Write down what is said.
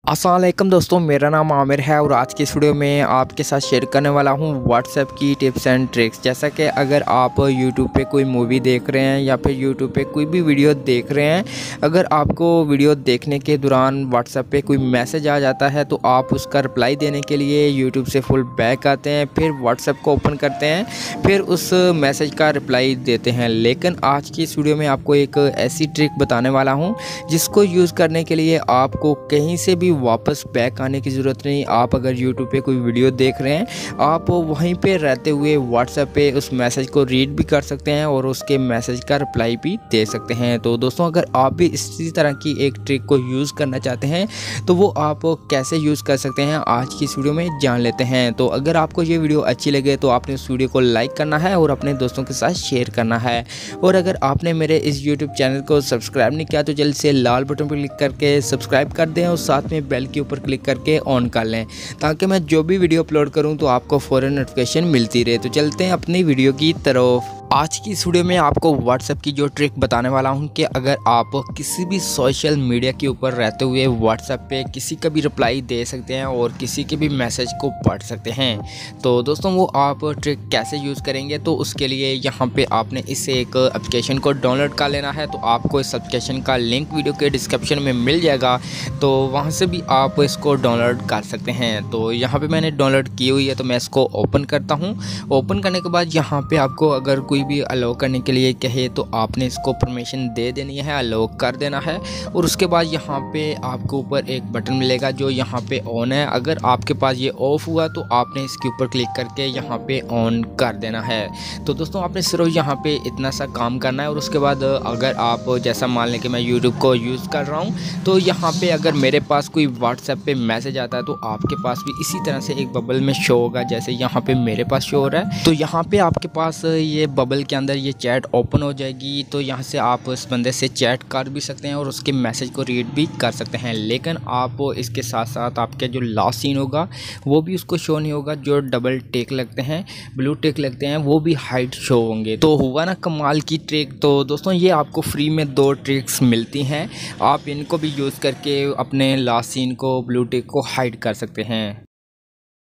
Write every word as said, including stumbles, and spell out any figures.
अस्सलाम वालेकुम दोस्तों, मेरा नाम आमिर है और आज की इस वीडियो में आपके साथ शेयर करने वाला हूं व्हाट्सएप की टिप्स एंड ट्रिक्स। जैसा कि अगर आप यूट्यूब पे कोई मूवी देख रहे हैं या फिर यूट्यूब पे कोई भी वीडियो देख रहे हैं, अगर आपको वीडियो देखने के दौरान व्हाट्सएप पे कोई मैसेज आ जाता है तो आप उसका रिप्लाई देने के लिए यूट्यूब से फुल बैक आते हैं, फिर व्हाट्सएप को ओपन करते हैं, फिर उस मैसेज का रिप्लाई देते हैं। लेकिन आज की इस वीडियो में आपको एक ऐसी ट्रिक बताने वाला हूँ जिसको यूज़ करने के लिए आपको कहीं से भी वापस बैक आने की ज़रूरत नहीं। आप अगर यूट्यूब पे कोई वीडियो देख रहे हैं, आप वहीं पे रहते हुए व्हाट्सएप पे उस मैसेज को रीड भी कर सकते हैं और उसके मैसेज का रिप्लाई भी दे सकते हैं। तो दोस्तों, अगर आप भी इसी तरह की एक ट्रिक को यूज़ करना चाहते हैं तो वो आप कैसे यूज़ कर सकते हैं आज की इस वीडियो में जान लेते हैं। तो अगर आपको ये वीडियो अच्छी लगे तो आपने उस वीडियो को लाइक करना है और अपने दोस्तों के साथ शेयर करना है। और अगर आपने मेरे इस यूट्यूब चैनल को सब्सक्राइब नहीं किया तो जल्द से लाल बटन पर क्लिक करके सब्सक्राइब कर दें और साथ में बेल के ऊपर क्लिक करके ऑन कर लें, ताकि मैं जो भी वीडियो अपलोड करूं तो आपको फ़ौरन नोटिफिकेशन मिलती रहे। तो चलते हैं अपनी वीडियो की तरफ। आज की इस वीडियो में आपको व्हाट्सएप की जो ट्रिक बताने वाला हूं कि अगर आप किसी भी सोशल मीडिया के ऊपर रहते हुए व्हाट्सएप पे किसी का भी रिप्लाई दे सकते हैं और किसी के भी मैसेज को पढ़ सकते हैं। तो दोस्तों, वो आप ट्रिक कैसे यूज़ करेंगे, तो उसके लिए यहाँ पे आपने इस एक एप्लीकेशन को डाउनलोड कर लेना है। तो आपको इस एप्लीकेशन का लिंक वीडियो के डिस्क्रिप्शन में मिल जाएगा, तो वहाँ से भी आप इसको डाउनलोड कर सकते हैं। तो यहाँ पे मैंने डाउनलोड की हुई है, तो मैं इसको ओपन करता हूँ। ओपन करने के बाद यहाँ पे आपको अगर कोई भी अलाउ करने के लिए कहे तो आपने इसको परमिशन दे देनी है, अलाउ कर देना है। और उसके बाद यहाँ पे आपको ऊपर एक बटन मिलेगा जो यहाँ पे ऑन है। अगर आपके पास ये ऑफ हुआ तो आपने इसके ऊपर क्लिक करके यहाँ पे ऑन कर देना है। तो दोस्तों, आपने सिर्फ यहाँ पे इतना सा काम करना है। और उसके बाद अगर आप जैसा मान लें कि मैं यूट्यूब को यूज़ कर रहा हूँ, तो यहाँ पे अगर मेरे पास कोई व्हाट्सएप पे मैसेज आता है तो आपके पास भी इसी तरह से एक बबल में शो होगा, जैसे यहाँ पे मेरे पास शो हो रहा है। तो यहाँ पे आपके पास ये बबल के अंदर ये चैट ओपन हो जाएगी। तो यहाँ से आप उस बंदे से चैट कर भी सकते हैं और उसके मैसेज को रीड भी कर सकते हैं। लेकिन आप इसके साथ साथ आपके जो लास्ट सीन होगा वो भी उसको शो नहीं होगा। जो डबल टिक लगते हैं, ब्लू टिक लगते हैं, वो भी हाइड शो होंगे। तो हुआ ना कमाल की ट्रिक। तो दोस्तों, ये आपको फ्री में दो ट्रिक्स मिलती हैं, आप इनको भी यूज़ करके अपने लास्ट सीन को, ब्लू टिक को हाइड कर सकते हैं।